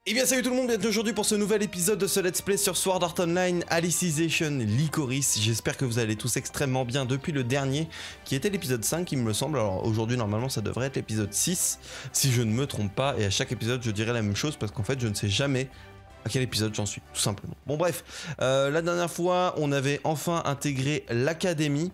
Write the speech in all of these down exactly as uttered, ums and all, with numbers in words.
Et bien salut tout le monde, bienvenue aujourd'hui pour ce nouvel épisode de ce Let's Play sur Sword Art Online Alicization Lycoris. J'espère que vous allez tous extrêmement bien depuis le dernier, qui était l'épisode cinq il me semble. Alors aujourd'hui normalement ça devrait être l'épisode six, si je ne me trompe pas. Et à chaque épisode je dirai la même chose parce qu'en fait je ne sais jamais à quel épisode j'en suis, tout simplement. Bon bref, euh, la dernière fois on avait enfin intégré l'académie.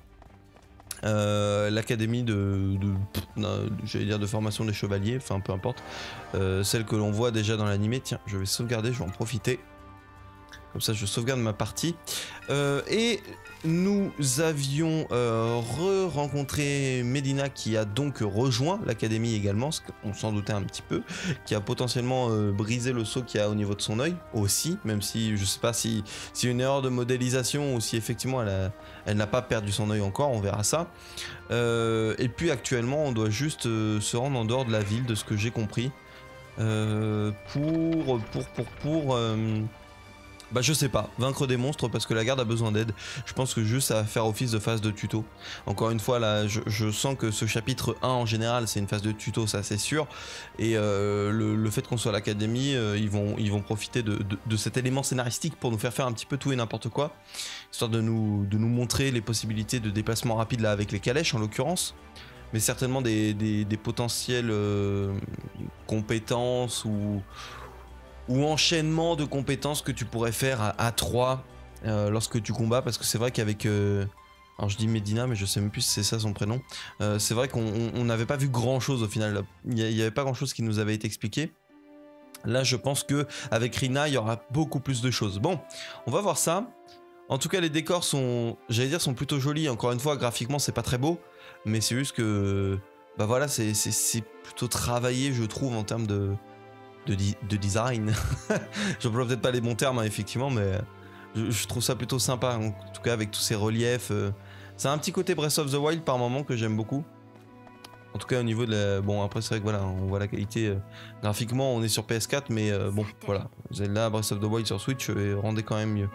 Euh, l'académie de, de, de j'allais dire de formation des chevaliers, enfin peu importe, euh, celle que l'on voit déjà dans l'animé. Tiens, je vais sauvegarder, je vais en profiter. Comme ça, je sauvegarde ma partie. Euh, et nous avions euh, re-rencontré Medina qui a donc rejoint l'académie également, ce qu'on s'en doutait un petit peu, qui a potentiellement euh, brisé le seau qu'il y a au niveau de son œil aussi, même si je sais pas si si une erreur de modélisation ou si effectivement elle a, elle n'a pas perdu son œil encore, on verra ça. Euh, et puis actuellement, on doit juste euh, se rendre en dehors de la ville, de ce que j'ai compris, euh, pour pour pour pour euh, Bah je sais pas, vaincre des monstres parce que la garde a besoin d'aide. Je pense que juste ça va faire office de phase de tuto. Encore une fois là, je, je sens que ce chapitre un en général c'est une phase de tuto, ça c'est sûr. Et euh, le, le fait qu'on soit à l'académie, euh, ils, vont, ils vont profiter de, de, de cet élément scénaristique pour nous faire faire un petit peu tout et n'importe quoi. Histoire de nous, de nous montrer les possibilités de déplacement rapide là avec les calèches en l'occurrence. Mais certainement des, des, des potentielles euh, compétences ou... ou enchaînement de compétences que tu pourrais faire à, à trois euh, lorsque tu combats, parce que c'est vrai qu'avec euh, alors je dis Medina mais je sais même plus si c'est ça son prénom, euh, c'est vrai qu'on n'avait pas vu grand chose au final, il n'y avait pas grand chose qui nous avait été expliqué. Là je pense que avec Rina il y aura beaucoup plus de choses. Bon, on va voir ça. En tout cas les décors sont, j'allais dire, sont plutôt jolis. Encore une fois graphiquement c'est pas très beau, mais c'est juste que bah voilà, c'est plutôt travaillé je trouve en termes de De, di de design. J'emploie peut-être pas les bons termes hein, effectivement, mais je, je trouve ça plutôt sympa, en tout cas avec tous ces reliefs. Euh, c'est un petit côté Breath of the Wild par moment que j'aime beaucoup. En tout cas au niveau de la... Bon après c'est vrai que voilà, on voit la qualité euh, graphiquement, on est sur P S quatre, mais euh, bon voilà, Zelda Breath of the Wild sur Switch euh, rendait quand même mieux.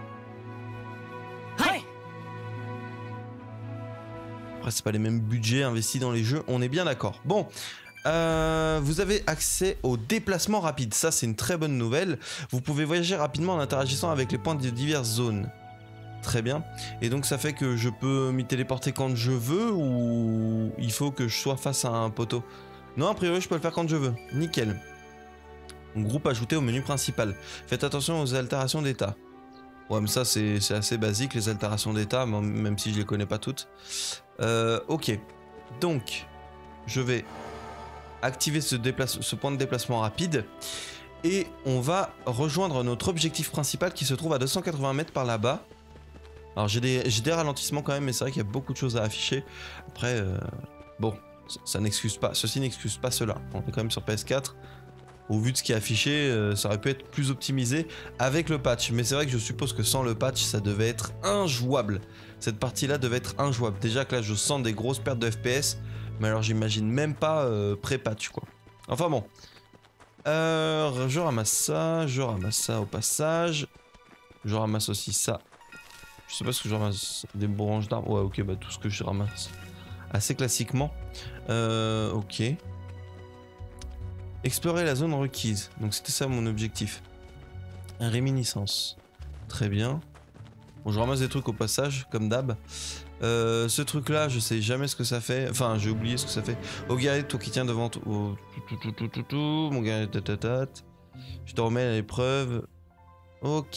Après c'est pas les mêmes budgets investis dans les jeux, on est bien d'accord. Bon. Euh, vous avez accès au déplacement rapide, ça c'est une très bonne nouvelle. Vous pouvez voyager rapidement en interagissant avec les points de diverses zones. Très bien. Et donc ça fait que je peux m'y téléporter quand je veux ou il faut que je sois face à un poteau? Non, a priori je peux le faire quand je veux. Nickel. Groupe ajouté au menu principal. Faites attention aux altérations d'état. Ouais mais ça c'est assez basique les altérations d'état, même si je les connais pas toutes. Euh, ok. Donc je vais activer ce, ce point de déplacement rapide et on va rejoindre notre objectif principal qui se trouve à deux cent quatre-vingts mètres par là-bas. Alors j'ai des, j'ai des ralentissements quand même, mais c'est vrai qu'il y a beaucoup de choses à afficher. Après, euh, bon, ça, ça n'excuse pas, ceci n'excuse pas cela. On est quand même sur P S quatre. Au vu de ce qui est affiché, euh, ça aurait pu être plus optimisé avec le patch. Mais c'est vrai que je suppose que sans le patch, ça devait être injouable. Cette partie-là devait être injouable. Déjà que là, je sens des grosses pertes de F P S. Mais alors j'imagine même pas euh, pré-patch quoi. Enfin bon. Euh, je ramasse ça, je ramasse ça au passage. Je ramasse aussi ça. Je sais pas ce que je ramasse. Des branches d'arbres. Ouais ok, bah tout ce que je ramasse. Assez classiquement. Euh, ok. Explorer la zone requise. Donc c'était ça mon objectif. Réminiscence. Très bien. Bon, je ramasse des trucs au passage, comme d'hab. Euh, ce truc là, je sais jamais ce que ça fait. Enfin, j'ai oublié ce que ça fait. Oh, guerrier, toi qui tiens devant tout. Oh, tout, tout, tout, tout, tout, mon guerrier, tatatat. Je te remets à l'épreuve. Ok.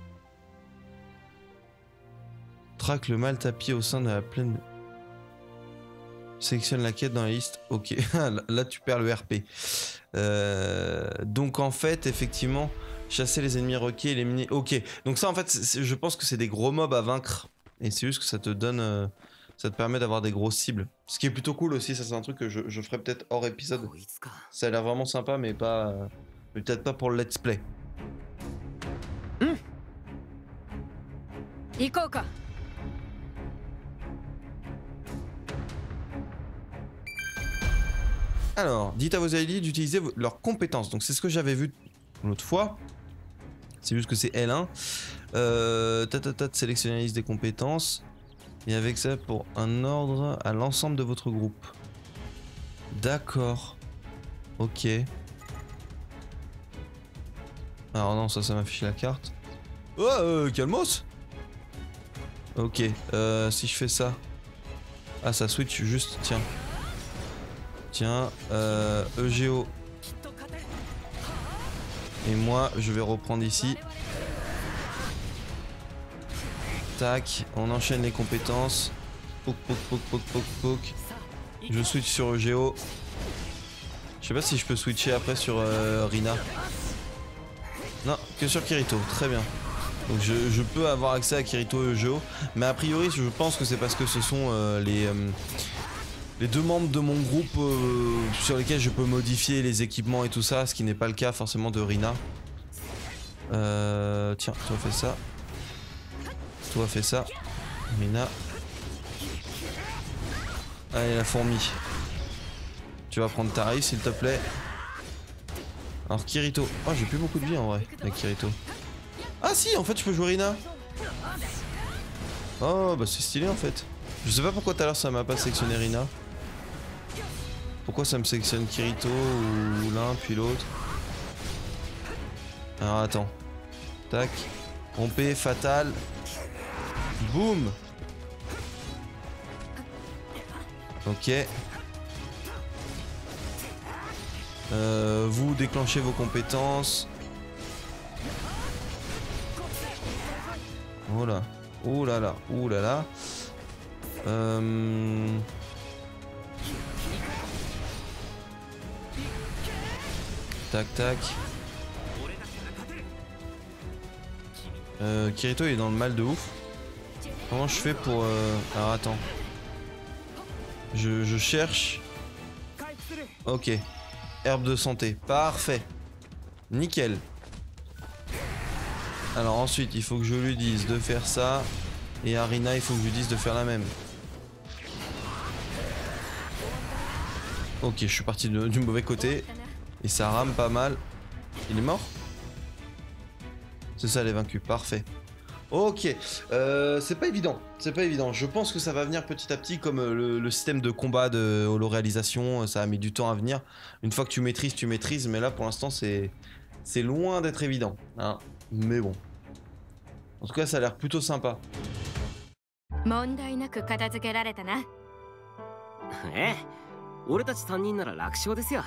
Traque le mal tapis au sein de la plaine. Sélectionne la quête dans la liste. Ok. Là, tu perds le R P. Euh, donc, en fait, effectivement, chasser les ennemis requis, éliminer. Ok. Donc, ça, en fait, je pense que c'est des gros mobs à vaincre. Et c'est juste que ça te donne, euh, ça te permet d'avoir des grosses cibles. Ce qui est plutôt cool aussi, ça c'est un truc que je, je ferai peut-être hors épisode. Ça a l'air vraiment sympa, mais pas, euh, peut-être pas pour le let's play. Alors, dites à vos alliés d'utiliser leurs compétences. Donc c'est ce que j'avais vu l'autre fois. C'est juste que c'est L un. Euh, tatata, sélectionner la liste des compétences. Et avec ça, pour un ordre à l'ensemble de votre groupe. D'accord. Ok. Alors non, ça, ça m'affiche la carte. Oh, euh, calmos. Ok, euh, si je fais ça... Ah, ça switch juste, tiens. Tiens, euh, E G O. Et moi, je vais reprendre ici. Tac, on enchaîne les compétences. Poc, poc, poc, poc, poc, poc. Je switch sur E G O. Je sais pas si je peux switcher après sur euh, Rina. Non, que sur Kirito, très bien. Donc je, je peux avoir accès à Kirito et E G O. Mais a priori, je pense que c'est parce que ce sont euh, les... Euh, Les deux membres de mon groupe euh, sur lesquels je peux modifier les équipements et tout ça, ce qui n'est pas le cas forcément de Rina. Euh, tiens, toi fais ça. Toi fais ça. Rina. Allez, la fourmi. Tu vas prendre Tarif s'il te plaît. Alors Kirito. Oh, j'ai plus beaucoup de vie en vrai avec Kirito. Ah si, en fait je peux jouer Rina. Oh, bah c'est stylé en fait. Je sais pas pourquoi tout à l'heure ça m'a pas sélectionné Rina. Pourquoi ça me sélectionne Kirito ou l'un puis l'autre? Alors attends. Tac. Rompé, fatal. Boum. Ok. Euh, vous déclenchez vos compétences. Voilà. Oh là là. Oh là là. Euh... Tac tac. Euh, Kirito il est dans le mal de ouf. Comment je fais pour... Euh... Alors attends. Je, je cherche. Ok. Herbe de santé. Parfait. Nickel. Alors ensuite il faut que je lui dise de faire ça. Et à Rina il faut que je lui dise de faire la même. Ok, je suis parti de, du mauvais côté. Et ça rame pas mal. Il est mort? C'est ça, elle est vaincue. Parfait. Ok. Euh, c'est pas évident. C'est pas évident. Je pense que ça va venir petit à petit comme le, le système de combat de holo-réalisation. Ça a mis du temps à venir. Une fois que tu maîtrises, tu maîtrises. Mais là, pour l'instant, c'est c'est loin d'être évident. Hein. Mais bon. En tout cas, ça a l'air plutôt sympa. Eh, 俺たちさんにんなら楽勝ですよ。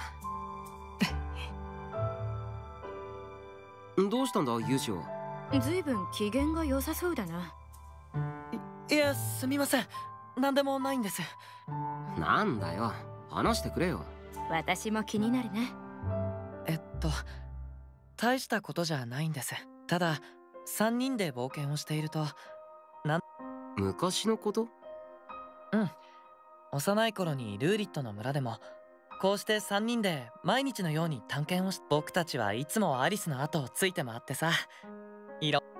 どうしたんだ、ユウジオ。 ずいぶん機嫌が良さそうだな。 いや、すみません。なんでもないんです。 なんだよ、話してくれよ。 私も気になるね。 えっと、大したことじゃないんです。ただ、さんにんで冒険をしていると、なん、 昔のこと？ うん。幼い頃にルーリットの村でもこうしてさんにんで毎日のように探検をし、僕たちはいつもアリスの後をついて回ってさ、いろ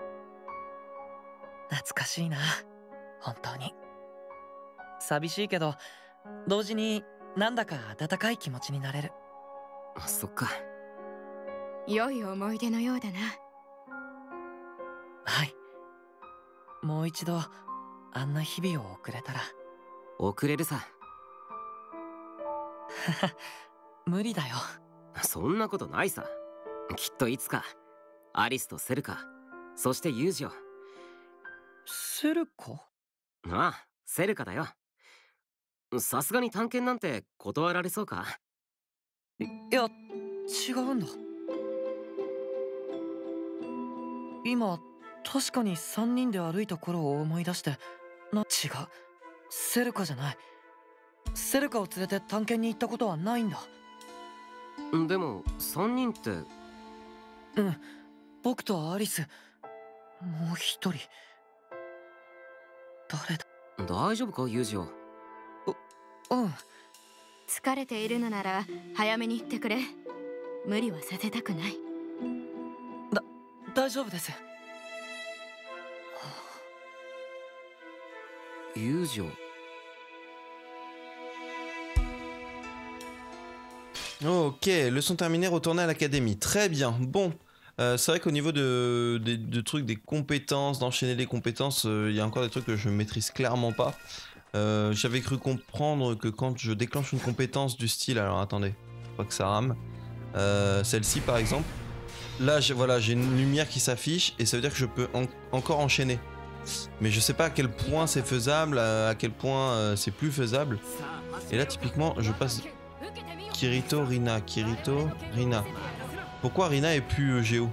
懐かしいな、本当に。寂しいけど同時になんだか温かい気持ちになれる。 そっか。 良い思い出のようだな。 はい。もう一度あんな日々を送れたら。 遅れるさ。 無理だよ。 そんなことないさ。きっといつかアリスとセルカ、そしてユージオ。 セルカ？ ああ、セルカだよ。さすがに探検なんて断られそうか？ いや、違うんだ。今確かにさんにんで歩いた頃を思い出して、な、違う。セルカじゃない。セルカを連れて探検に行ったことはないんだ。 でもさんにんって。 うん、僕とアリス、もう一人。誰だ？ 大丈夫か、ユージオ。う、 うん。 疲れているのなら早めに行ってくれ。無理はさせたくない。 だ、大丈夫です。 ユージオ。 Ok, leçon terminée, retourner à l'académie. Très bien. Bon, euh, c'est vrai qu'au niveau de, de, de trucs, des compétences, d'enchaîner les compétences, il euh, y a encore des trucs que je maîtrise clairement pas. Euh, J'avais cru comprendre que quand je déclenche une compétence du style, alors attendez, faut pas que ça rame. Euh, Celle-ci par exemple, Là, j'ai voilà, j'ai une lumière qui s'affiche et ça veut dire que je peux en encore enchaîner. Mais je sais pas à quel point c'est faisable, à, à quel point euh, c'est plus faisable. Et là, typiquement, je passe Kirito, Rina, Kirito, Rina. Pourquoi Rina est plus euh, Géo?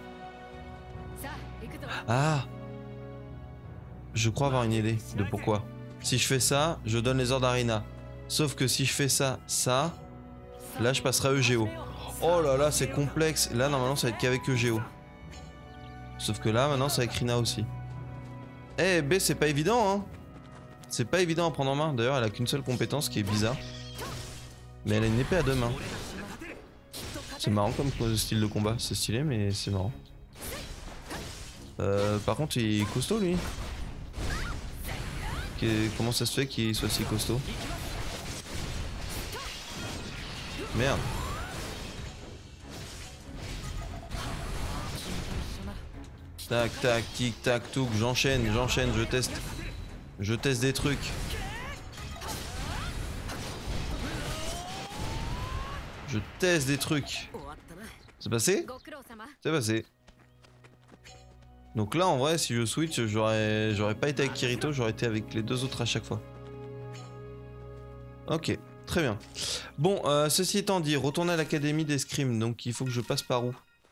Ah! Je crois avoir une idée de pourquoi. Si je fais ça, je donne les ordres à Rina. Sauf que si je fais ça, ça, là je passerai à E G O. Oh là là, c'est complexe. Là, normalement, ça va être qu'avec E G O. Sauf que là, maintenant, c'est avec Rina aussi. Eh, B, c'est pas évident, hein. C'est pas évident à prendre en main. D'ailleurs, elle a qu'une seule compétence qui est bizarre. Mais elle a une épée à deux mains. C'est marrant comme style de combat. C'est stylé, mais c'est marrant. Euh, par contre, il est costaud, lui. Comment ça se fait qu'il soit si costaud? Merde. Tac, tac, tic, tac, touc, j'enchaîne, j'enchaîne, je teste. Je teste des trucs. Je teste des trucs. C'est passé? C'est passé. Donc là, en vrai, si je switch, j'aurais j'aurais pas été avec Kirito, j'aurais été avec les deux autres à chaque fois. Ok, très bien. Bon, euh, ceci étant dit, retourner à l'académie d'escrime, donc il faut que je passe par où?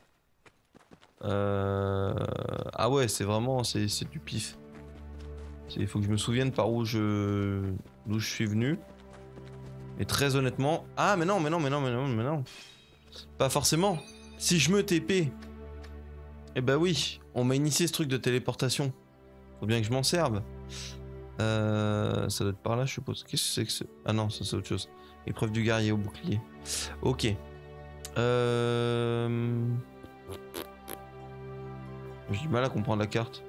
euh... Ah ouais, c'est vraiment, c'est du pif. Il faut que je me souvienne par où je... d'où je suis venu. Et très honnêtement... Ah mais non, mais non, mais non, mais non, mais non. Pas forcément. Si je me T P... Eh bah oui, on m'a initié ce truc de téléportation. Faut bien que je m'en serve. Euh, ça doit être par là, je suppose. Qu'est-ce que c'est que ce... Ah non, ça c'est autre chose. Épreuve du guerrier au bouclier. Ok. Euh... J'ai du mal à comprendre la carte.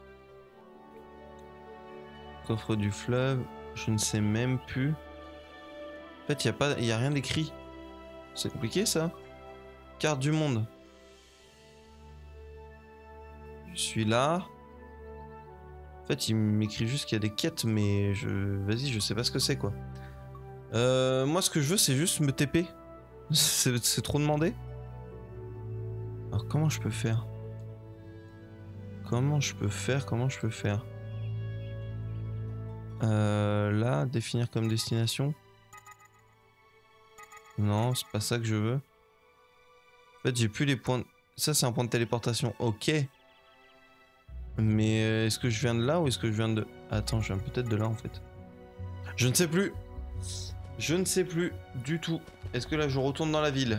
Coffre du fleuve. Je ne sais même plus. En fait, il n'y a, pas... y a rien d'écrit. C'est compliqué ça. Carte du monde. Je suis là. En fait, il m'écrit juste qu'il y a des quêtes, mais je... Vas-y, je sais pas ce que c'est, quoi. Euh, moi, ce que je veux, c'est juste me T P. C'est trop demandé. Alors, comment je peux faire? Comment je peux faire? Comment je peux faire? Euh, là, définir comme destination. Non, c'est pas ça que je veux. En fait, j'ai plus les points... De... Ça, c'est un point de téléportation. Ok. Mais euh, est-ce que je viens de là ou est-ce que je viens de... Attends, je viens peut-être de là en fait. Je ne sais plus. Je ne sais plus du tout. Est-ce que là je retourne dans la ville?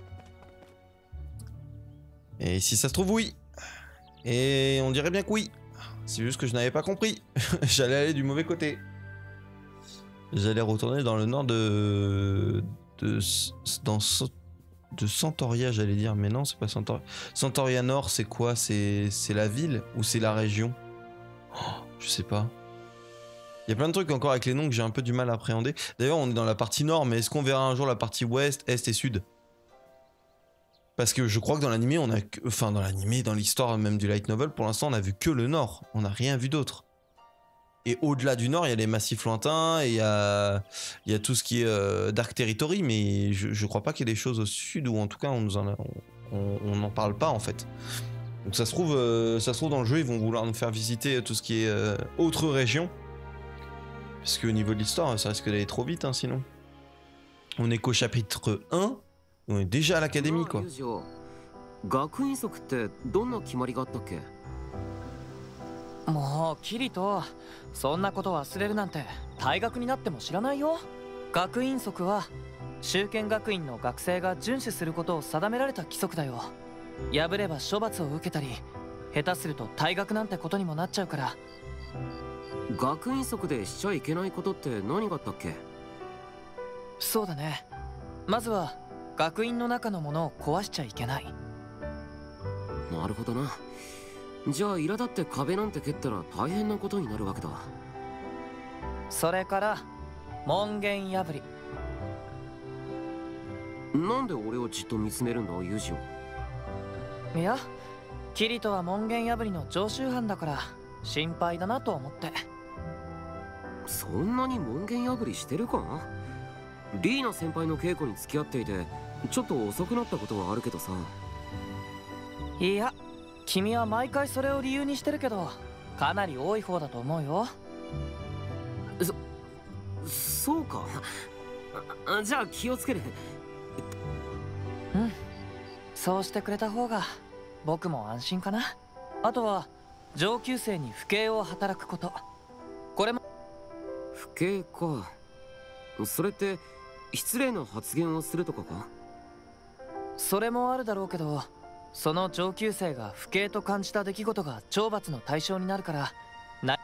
Et si ça se trouve, oui. Et on dirait bien que oui. C'est juste que je n'avais pas compris. J'allais aller du mauvais côté. J'allais retourner dans le nord de... de... dans... de Centauria, j'allais dire, mais non, c'est pas Centauria. Centauria Nord, c'est quoi? C'est la ville ou c'est la région? Oh, je sais pas. Il y a plein de trucs encore avec les noms que j'ai un peu du mal à appréhender. D'ailleurs, on est dans la partie nord, mais est-ce qu'on verra un jour la partie ouest, est et sud? Parce que je crois que dans l'animé, on a que... Enfin, dans l'animé, dans l'histoire même du light novel, pour l'instant, on a vu que le nord. On n'a rien vu d'autre. Et au-delà du nord, il y a les massifs lointains, et il y a, il y a tout ce qui est euh, Dark Territory, mais je, je crois pas qu'il y ait des choses au sud, ou en tout cas, on nous en a, on n'en parle pas, en fait. Donc ça se trouve, euh, ça se trouve dans le jeu, ils vont vouloir nous faire visiter tout ce qui est euh, autre région. Parce qu'au niveau de l'histoire, ça risque d'aller trop vite, hein, sinon. On est qu'au chapitre un, on est déjà à l'académie, quoi. もうキリト、そんなこと忘れるなんて退学になっても知らないよ。学院則は修験学院の学生が遵守することを定められた規則だよ。破れば処罰を受けたり、下手すると退学なんてことにもなっちゃうから。 学院則でしちゃいけないことって何があったっけ？ そうだね。まずは学院の中のものを壊しちゃいけない。 なるほどな。じゃあ苛立って壁なんて蹴ったら大変なことになるわけだ。 それから門限破り。 なんで俺をじっと見つめるんだ、ユージオ。 いや、キリトは門限破りの常習犯だから心配だなと思って。 そんなに門限破りしてるか？リーナ先輩の稽古に付き合っていてちょっと遅くなったことはあるけどさ。 いや、君は毎回それを理由にしてるけど、かなり多い方だと思うよ。 そ、そうか。あ、じゃあ気をつける。 うん、そうしてくれた方が僕も安心かな。あとは上級生に不敬を働くこと。これも不敬か。それって失礼な発言をするとかか？ それもあるだろうけど、その上級生が不敬と感じた出来事が懲罰の対象になるからな。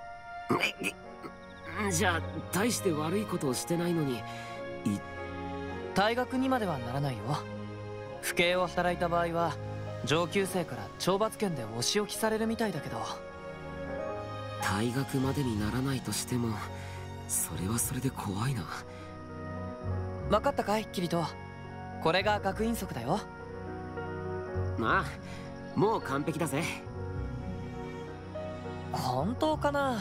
じゃあ大して悪いことをしてないのに退学にまではならないよ。不敬を働いた場合は上級生から懲罰権でお仕置きされるみたいだけど。 退学までにならないとしてもそれはそれで怖いな。 分かったかいキリト。これが学院則だよ。 まあもう完璧だぜ。 本当かな。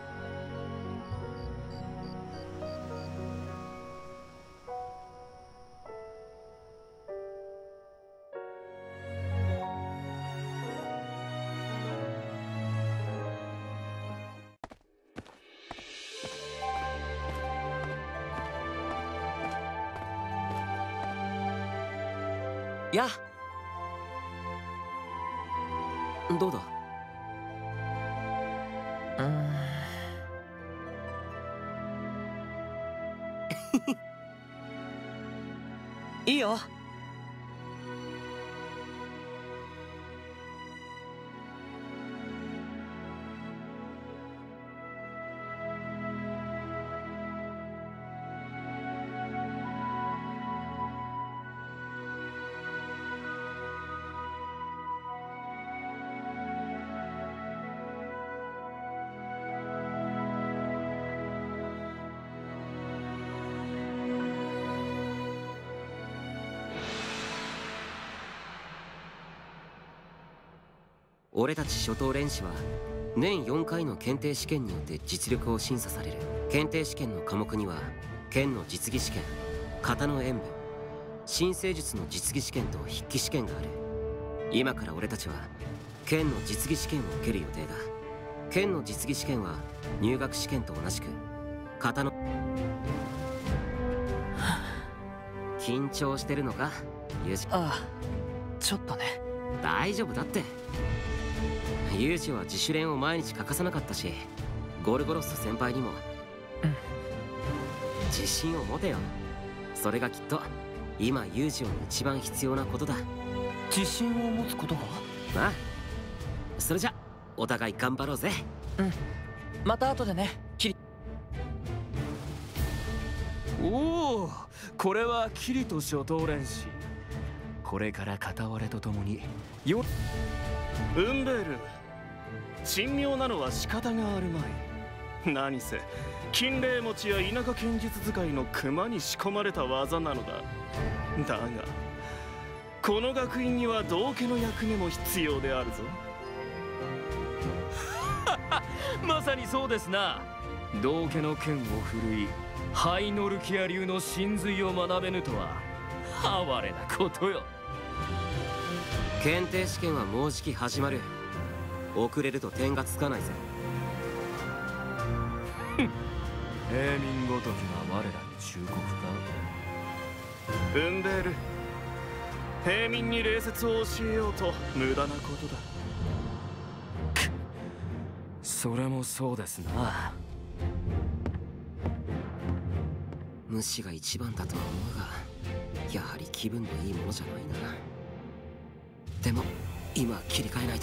やどうだ？ うーんいいよ。 俺たち初等練士は年よんかいの検定試験によって実力を審査される。検定試験の科目には剣の実技試験、型の演武、新生術の実技試験と筆記試験がある。今から俺たちは剣の実技試験を受ける予定だ。剣の実技試験は入学試験と同じく型の緊張してるのかユージ？ ああ、ちょっとね。 大丈夫だって。ユージは自主練を毎日欠かさなかったし、ゴルゴロス先輩にも、 うん、 自信を持てよ。それがきっと今ユージに一番必要なことだ。 自信を持つことが？ ああ、それじゃお互い頑張ろうぜ。 うん、また後でねキリ。 おお、これはキリと初等練士。これから片割れとともによウンベール、神妙なのは仕方があるまい。何せ金霊持ちや田舎剣術使いの熊に仕込まれた技なのだ。だがこの学院には道家の役目も必要であるぞ。まさにそうですな。道家の剣を振るいハイノルキア流の神髄を学べぬとは哀れなことよ。 検定試験はもうじき始まる。遅れると点がつかないぜ。 平民ごときが我らに忠告か。ウンベール、平民に礼節を教えようと無駄なことだ。それもそうですな。 無視が一番だとは思うが、やはり気分のいいものじゃないな。でも今切り替えないと。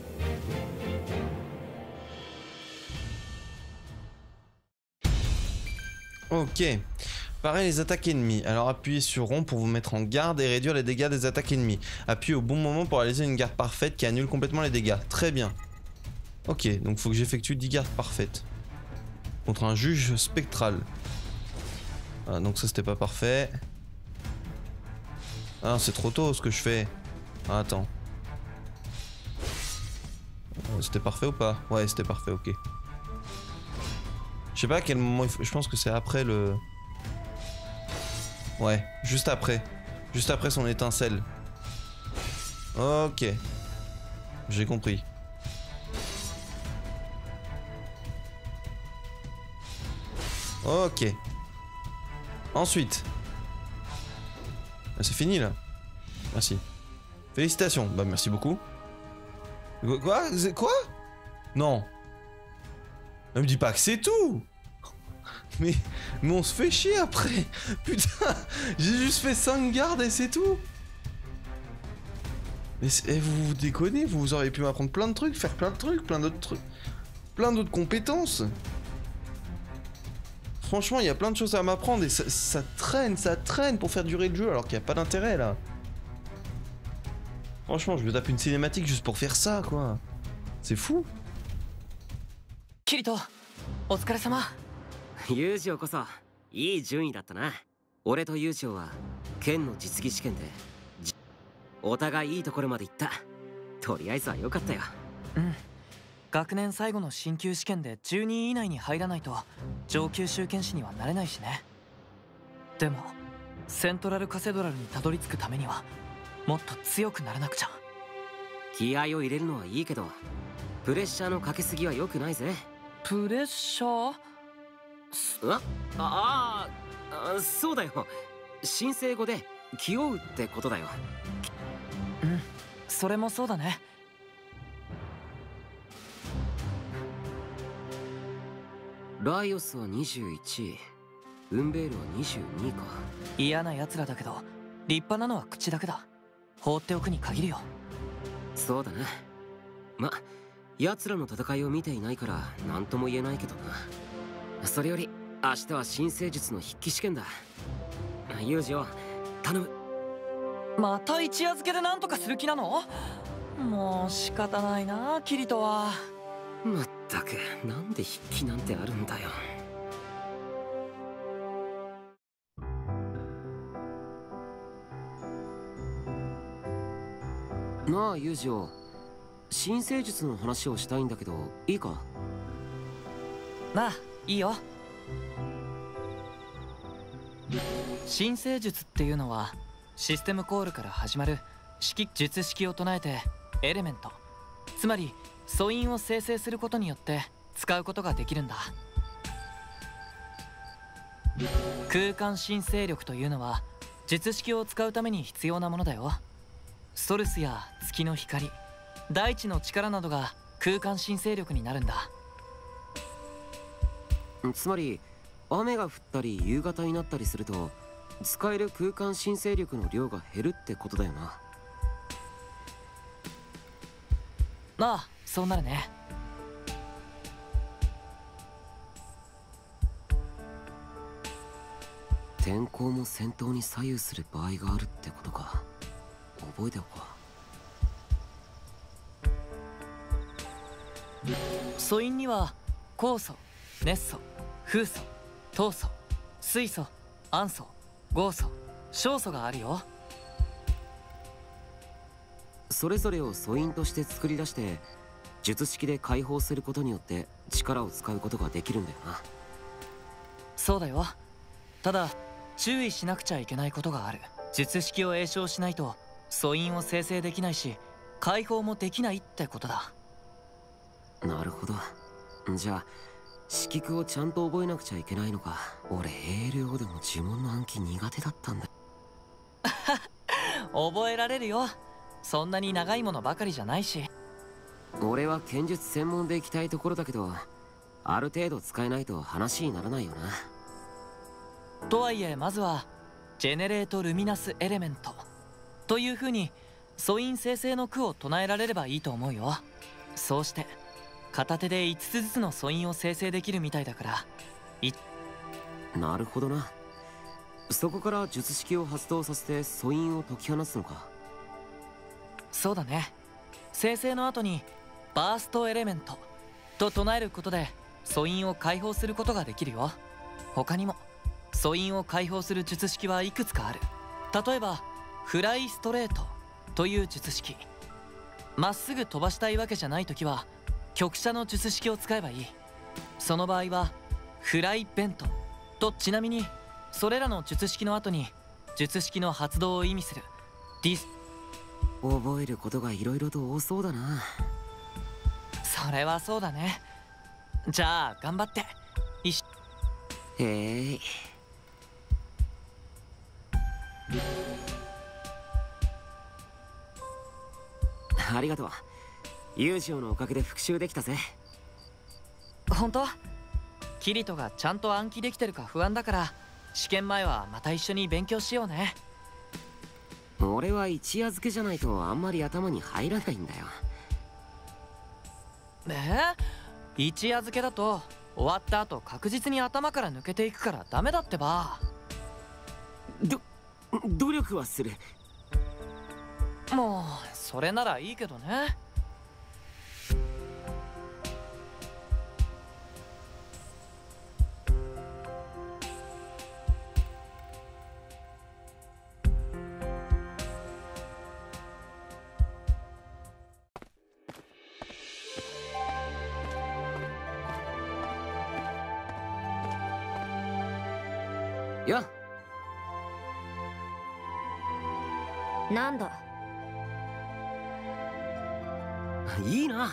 Ok. Pareil les attaques ennemies. Alors appuyez sur rond pour vous mettre en garde et réduire les dégâts des attaques ennemies. Appuyez au bon moment pour réaliser une garde parfaite qui annule complètement les dégâts. Très bien. Ok, donc faut que j'effectue dix gardes parfaites. Contre un juge spectral. Ah, donc ça c'était pas parfait. Ah c'est trop tôt ce que je fais. Ah, attends. Euh, c'était parfait ou pas? Ouais c'était parfait, ok. Je sais pas à quel moment il faut... Je pense que c'est après le... Ouais, juste après. Juste après son étincelle. Ok. j'ai compris. Ok. Ensuite. Ah, c'est fini là. Merci. Félicitations. Bah merci beaucoup. Quoi? Quoi? Non. Ne me dis pas que c'est tout. Mais, mais on se fait chier après. Putain, j'ai juste fait cinq gardes et c'est tout. Mais eh, vous vous déconnez, vous auriez pu m'apprendre plein de trucs, faire plein de trucs, plein d'autres trucs. Plein d'autres compétences. Franchement, il y a plein de choses à m'apprendre et ça, ça traîne, ça traîne pour faire durer le jeu alors qu'il n'y a pas d'intérêt là. Franchement, je me tape une cinématique juste pour faire ça, quoi. C'est fou. Kirito, お疲れ様。 友情こそいい順位だったな。俺と友情は剣の実技試験でお互いいいところまで行った。とりあえずは良かったよ。 うん。学年最後の進級試験でじゅうにい以内に入らないと上級修験士にはなれないしね。でもセントラルカセドラルにたどり着くためにはもっと強くならなくちゃ。 気合を入れるのはいいけどプレッシャーのかけすぎは良くないぜ。 プレッシャー？ あああ、そうだよ。申請語で気負うってことだよ。 うん、それもそうだね。 ライオスはにじゅういちい、ウンベールはにじゅうにいか。 嫌な奴らだけど立派なのは口だけだ。放っておくに限るよ。 そうだな。ま、奴らの戦いを見ていないから何とも言えないけどな。それより明日は新生術の筆記試験だ。ユージを頼む。 また一夜漬けで何とかする気なの？もう仕方ないな、キリトは。 まったく、なんで筆記なんてあるんだよ。なあユージを新生術の話をしたいんだけどいいか？ なあ、いいよ。新生術っていうのはシステムコールから始まる式術式を唱えてエレメント、つまり素因を生成することによって使うことができるんだ。空間申請力というのは術式を使うために必要なものだよ。ソルスや月の光、大地の力などが空間申請力になるんだ。 つまり雨が降ったり夕方になったりすると使える空間申請力の量が減るってことだよな。 ああ、そうなるね。 天候も戦闘に左右する場合があるってことか。覚えておこう。素因には酵素、熱素、風素、糖素、水素、暗素、合素、小素があるよ。 それぞれを素因として作り出して術式で解放することによって力を使うことができるんだよな。 そうだよ。ただ注意しなくちゃいけないことがある。術式を詠唱しないと素因を生成できないし解放もできないってことだ。 なるほど。じゃあ式句をちゃんと覚えなくちゃいけないのか。俺 エーエルオー でも呪文の暗記苦手だったんだ。 覚えられるよ。そんなに長いものばかりじゃないし。 俺は剣術専門で行きたいところだけどある程度使えないと話にならないよな。 とはいえまずはジェネレートルミナスエレメントという風に素因生成の句を唱えられればいいと思うよ。そうして片手でいつつずつの素因を生成できるみたいだから。いなるほどな。そこから術式を発動させて素因を解き放つのか。 そうだね。生成の後にバーストエレメントと唱えることで素因を解放することができるよ。他にも素因を解放する術式はいくつかある。例えばフライストレートという術式。まっすぐ飛ばしたいわけじゃないときは曲斜の術式を使えばいい。その場合はフライベントと。ちなみにそれらの術式の後に術式の発動を意味するディス覚えることがいろいろと多そうだな。 それはそうだね。じゃあ頑張って。いしへえ。ありがとう。友情のおかげで復習できたぜ。 本当？キリトがちゃんと暗記できてるか不安だから、試験前はまた一緒に勉強しようね。 俺は一夜漬けじゃないとあんまり頭に入らないんだよ。 えー、一夜漬けだと終わった後確実に頭から抜けていくからダメだってば。 ど努力はする。 もうそれならいいけどね。 やなんだ。 いいな。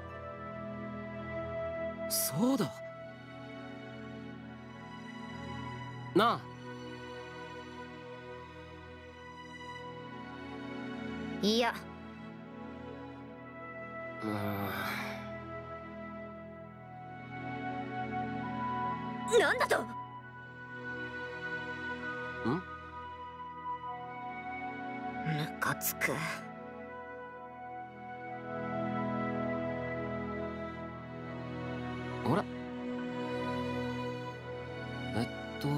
そうだなあ。 いや、 うーん。 なんだと。 ん？ ムカつく。 あら、えっと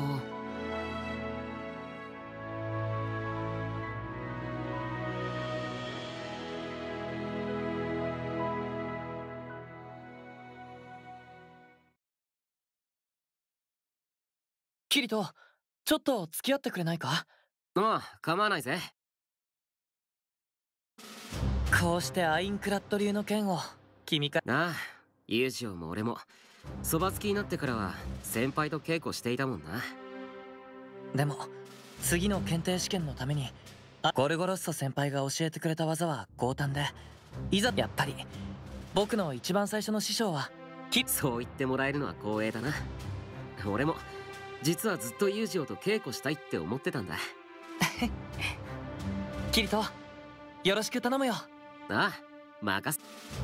キリト、ちょっと付き合ってくれないか？ ああ、構わないぜ。 こうしてアインクラッド流の剣を君か。 なあ、ユージオも俺もそば好きになってからは先輩と稽古していたもんな。 でも次の検定試験のためにゴルゴロッソ先輩が教えてくれた技は強胆で、いざやっぱり僕の一番最初の師匠はキそう言ってもらえるのは光栄だな。俺も実はずっとユージオと稽古したいって思ってたんだ。 キリト、よろしく頼むよ。 ああ、任せ。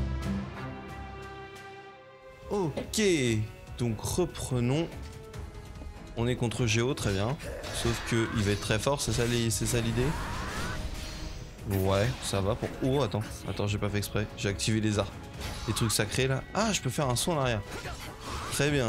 Ok, donc reprenons. On est contre Géo, très bien. Sauf que il va être très fort, c'est ça l'idée? Ouais, ça va pour... Oh, attends, attends, j'ai pas fait exprès. J'ai activé les arts. Les trucs sacrés là. Ah, je peux faire un saut en arrière. Très bien.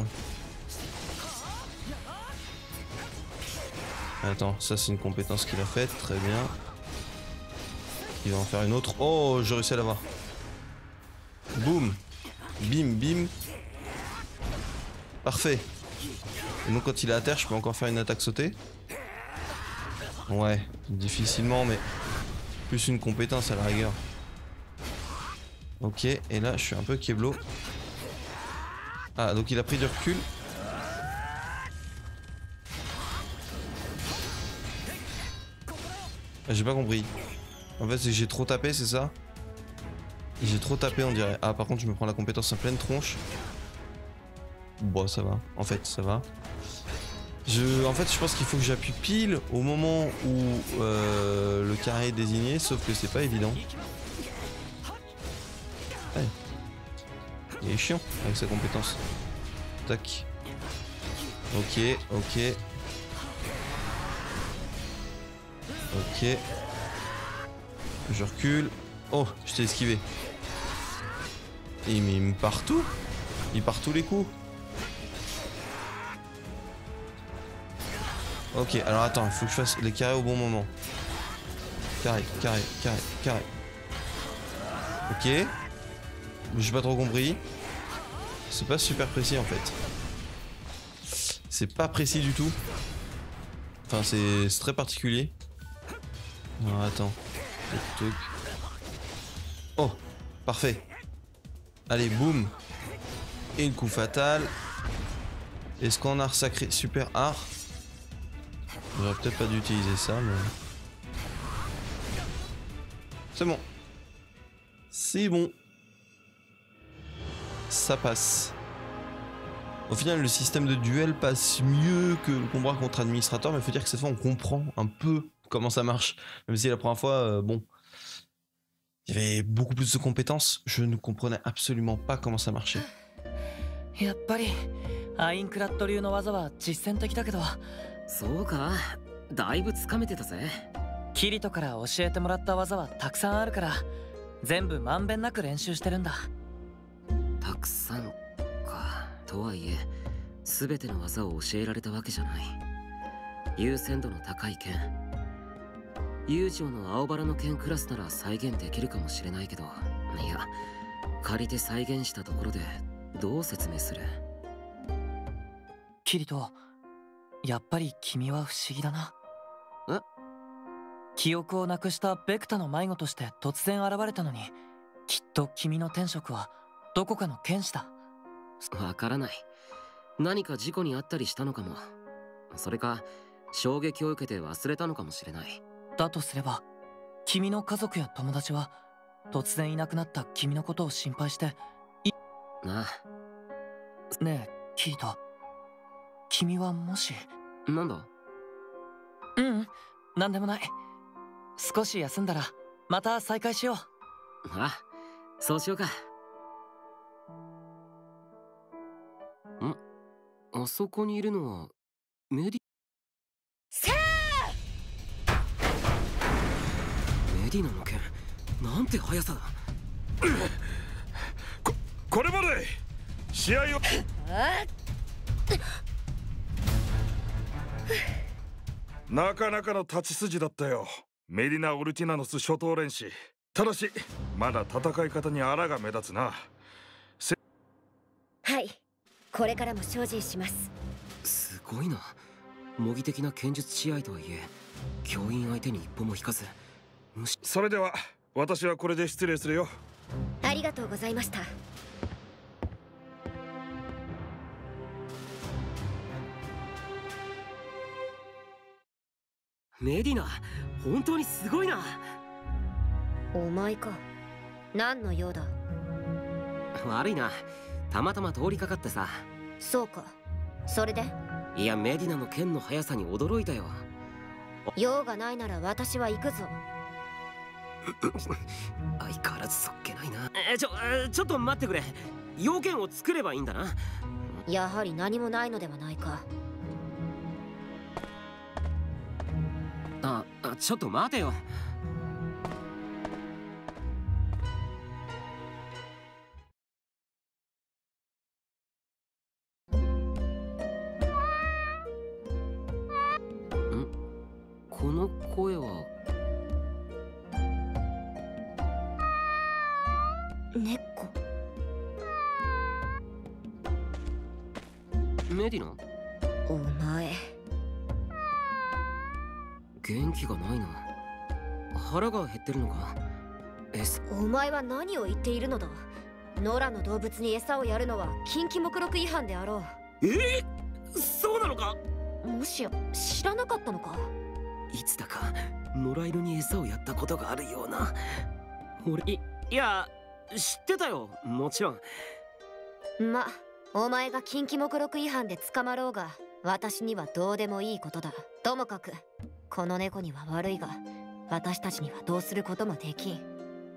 Attends, ça c'est une compétence qu'il a faite, très bien. Il va en faire une autre. Oh, j'ai réussi à l'avoir. Boum. Bim, bim. Parfait. Et donc quand il est à terre, je peux encore faire une attaque sautée. Ouais, difficilement, mais plus une compétence à la rigueur. Ok, et là je suis un peu Keblo. Ah, donc il a pris du recul. Ah, j'ai pas compris. En fait, c'est que j'ai trop tapé, c'est ça? J'ai trop tapé, on dirait. Ah, par contre, je me prends la compétence en pleine tronche. Bon, ça va. En fait, ça va. Je, en fait, je pense qu'il faut que j'appuie pile au moment où euh, le carré est désigné, sauf que c'est pas évident. Ouais. Il est chiant avec sa compétence. Tac. Ok, ok. Ok. Je recule. Oh, je t'ai esquivé. Et mais il me part tout. Il part tous les coups. Ok, alors attends, il faut que je fasse les carrés au bon moment. Carré, carré, carré, carré. Ok. J'ai pas trop compris. C'est pas super précis en fait. C'est pas précis du tout. Enfin, c'est très particulier. Alors attends. Oh, parfait. Allez, boum. Et le coup fatal. Est-ce qu'on a sacré super art? J'aurais peut-être pas dû utiliser ça, mais... C'est bon. C'est bon. Ça passe. Au final, le système de duel passe mieux que le combat contre administrateur, mais il faut dire que cette fois, on comprend un peu comment ça marche. Même si la première fois, euh, bon, il y avait beaucoup plus de compétences, je ne comprenais absolument pas comment ça marchait. やっぱりアインクラッド流の技は実践的だけど、 そうか、だいぶつかめてたぜ。 キリトから教えてもらった技はたくさんあるから、全部まんべんなく練習してるんだ。 たくさんか。とはいえ全ての技を教えられたわけじゃない。優先度の高い剣、友情の青バラの剣クラスなら再現できるかもしれないけど、いや、借りて再現したところでどう説明する？ キリト、やっぱり君は不思議だな。 え？ 記憶をなくしたベクタの迷子として突然現れたのに、きっと君の天職はどこかの剣士だ。 わからない。何か事故にあったりしたのかも。それか衝撃を受けて忘れたのかもしれない。 だとすれば、君の家族や友達は突然いなくなった君のことを心配していなあ。 ねえキリト、君はもし… なんだ？ ううん、なんでもない。少し休んだらまた再会しよう。 あ、そうしようか。ん？あそこにいるのはメディ… さあ！ メディナの剣、なんて速さだ。 こ、これまで試合をなかなかの立ち筋だったよ、メリナ・オルティナノス初等練士。ただしまだ戦い方に荒が目立つな。 はい、これからも精進します。 すごいな。模擬的な剣術試合とはいえ教員相手に一歩も引かず、むし… それでは私はこれで失礼するよ。 ありがとうございました。 メディナ、本当にすごいな。 お前か。何の用だ？ 悪いな、たまたま通りかかってさ。 そうか、それで？ いや、メディナの剣の速さに驚いたよ。 用がないなら私は行くぞ。 相変わらずそっけないな。えちょちょっと待ってくれ。要件を作ればいいんだな。 やはり何もないのではないか。 ああ、ちょっと待てよ。ん？この声は猫。 メディナ？ お前元気がないな。腹が減ってるのか？えお前は何を言っているのだ。野良の動物に餌をやるのは禁忌目録違反であろう。えー、そうなのか？ もしや知らなかったのか？ いつだか野良犬に餌をやったことがあるような。俺いいや知ってたよ、もちろん。 ま、お前が禁忌目録違反で捕まろうが私にはどうでもいいことだ。ともかくこの猫には悪いが私たちにはどうすることもできん。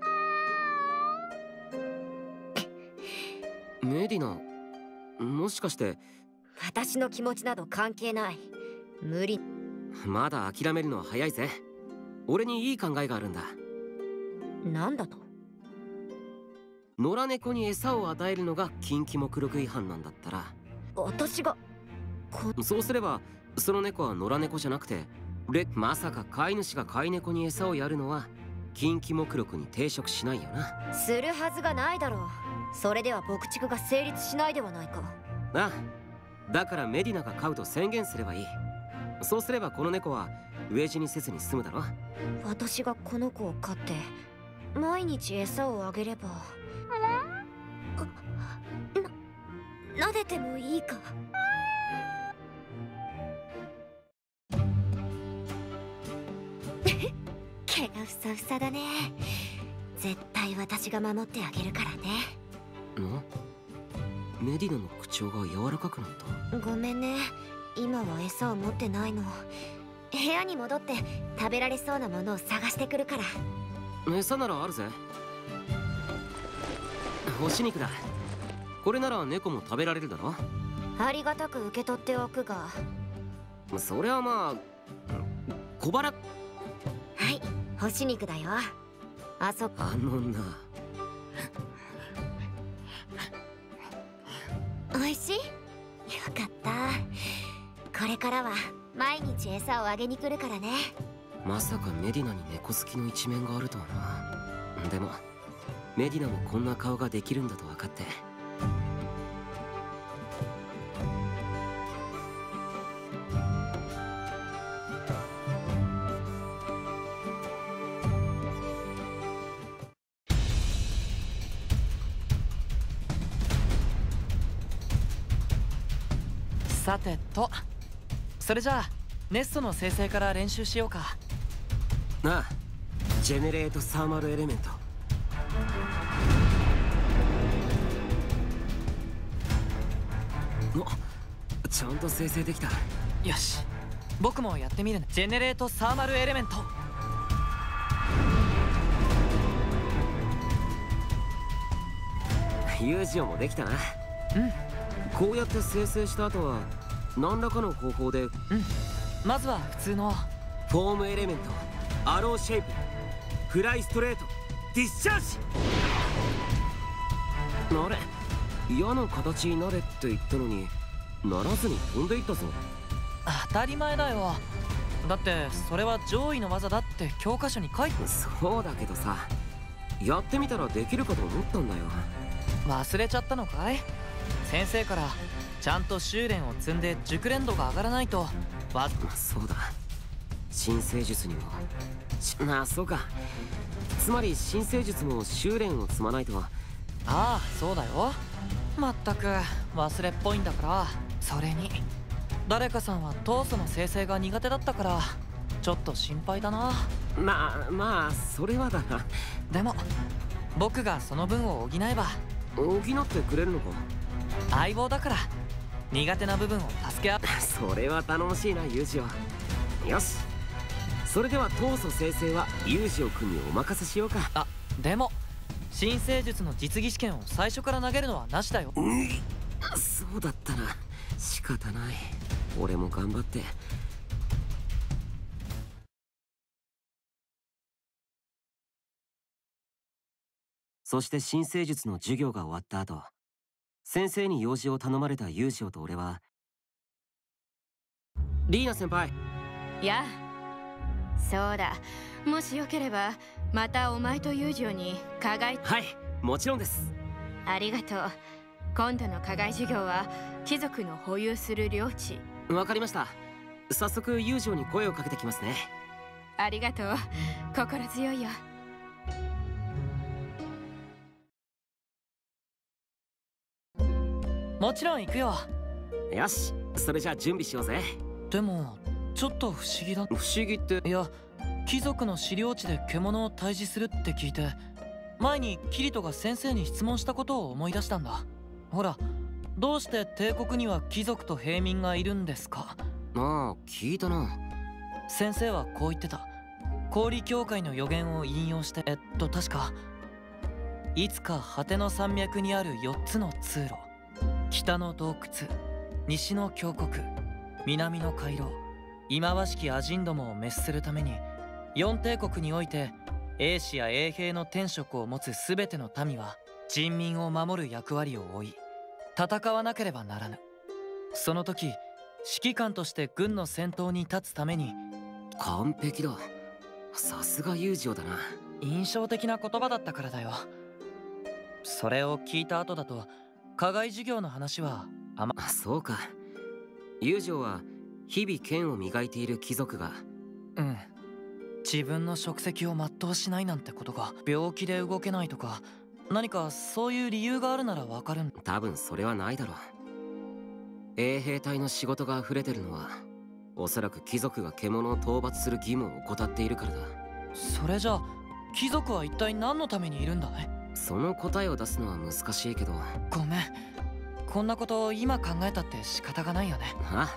メディナ、もしかして私の気持ちなど関係ない。無理。 まだ諦めるのは早いぜ。俺にいい考えがあるんだ。 なんだと？ 野良猫に餌を与えるのが禁忌目録違反なんだったら、 私がこそうすればその猫は野良猫じゃなくてレまさか飼い主が飼い猫に餌をやるのは禁忌目録に抵触しないよな。 するはずがないだろう。それでは牧畜が成立しないではないか。 ああ、だからメディナが飼うと宣言すればいい。そうすればこの猫は飢え死にせずに済むだろ。 私がこの子を飼って毎日餌をあげればな、撫でてもいいか？毛がふさふさだね。 絶対私が守ってあげるからね。 ん？メディナの口調が柔らかくなった。 ごめんね、今は餌を持ってないの。部屋に戻って食べられそうなものを探してくるから。 餌ならあるぜ。干し肉だ。これなら猫も食べられるだろ。 ありがたく受け取っておくが。 それはまあ小腹。はい、 干し肉だよ。あそあのな。 おいしい？よかった。これからは毎日餌をあげに来るからね。 まさかメディナに猫好きの一面があるとはな。でもメディナもこんな顔ができるんだと分かって。 さてと、それじゃあネストの生成から練習しようか。 なあ、ジェネレートサーマルエレメント。お、ちゃんと生成できた。 よし、僕もやってみるね。ジェネレートサーマルエレメント。 ユージオもできたな。 うん。 こうやって生成した後は何らかの方法で、うん、 まずは普通のフォームエレメント、アローシェイプ、フライストレート、ディスチャージ。あれ、矢の形になれって言ったのにならずに飛んでいったぞ。 当たり前だよ。だってそれは上位の技だって教科書に書いて。 そうだけどさ、やってみたらできるかと思ったんだよ。 忘れちゃったのかい？先生からちゃんと修練を積んで熟練度が上がらないと。わそうだ、新生術にもああそうか、つまり新生術も修練を積まないと。ああ、そうだよ。まったく忘れっぽいんだから。それに誰かさんは闘争の生成が苦手だったからちょっと心配だな。 まあまあそれはだな。 でも僕がその分を補えば。 補ってくれるのか？ 相棒だから苦手な部分を助け合う。 それは頼もしいな、ユージオ。よし、それでは闘争生成はユージオ君にお任せしようか。 あ、でも新生術の実技試験を最初から投げるのはなしだよ。 うん、そうだったな。仕方ない、俺も頑張って。そして新生術の授業が終わった後、先生に用事を頼まれたユージオと俺は。リーナ先輩。 やあ、そうだ、もしよければまたお前とユージオに課外。 はい、もちろんです。 ありがとう。今度の課外授業は貴族の保有する領地。 わかりました。早速ユージオに声をかけてきますね。 ありがとう、心強いよ。 もちろん行くよ。 よし、それじゃあ準備しようぜ。 でもちょっと不思議だ。 不思議って？ いや、貴族の資料地で獣を退治するって聞いて、前にキリトが先生に質問したことを思い出したんだ。ほら、どうして帝国には貴族と平民がいるんですか？ ああ、聞いたな。 先生はこう言ってた。氷教会の予言を引用して、えっと確かいつか果ての山脈にあるよっつの通路、北の洞窟、西の峡谷、南の回廊、忌まわしきアジンどもを滅するために、四帝国において英士や衛兵の天職を持つ全ての民は人民を守る役割を負い、戦わなければならぬ。その時、指揮官として軍の先頭に立つために。 完璧だ。さすがユージオだな。 印象的な言葉だったからだよ。それを聞いた後だと課外授業の話はあま。 そうか。ユージオは日々剣を磨いている貴族が、 うん、自分の職責を全うしないなんてことが、病気で動けないとか何かそういう理由があるならわかるん。 多分それはないだろう。衛兵隊の仕事が溢れてるのはおそらく貴族が獣を討伐する義務を怠っているからだ。 それじゃ貴族は一体何のためにいるんだい？ その答えを出すのは難しいけど。 ごめん、こんなこと今考えたって仕方がないよね。 あ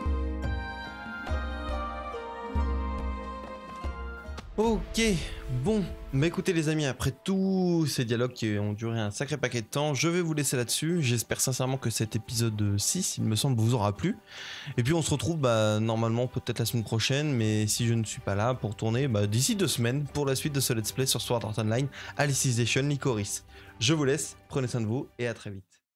Ok, bon, bah écoutez les amis, après tous ces dialogues qui ont duré un sacré paquet de temps, je vais vous laisser là-dessus. J'espère sincèrement que cet épisode six, il me semble, vous aura plu. Et puis on se retrouve bah, normalement peut-être la semaine prochaine, mais si je ne suis pas là pour tourner, bah, d'ici deux semaines pour la suite de ce let's play sur Sword Art Online, Alicization Lycoris. Je vous laisse, prenez soin de vous et à très vite.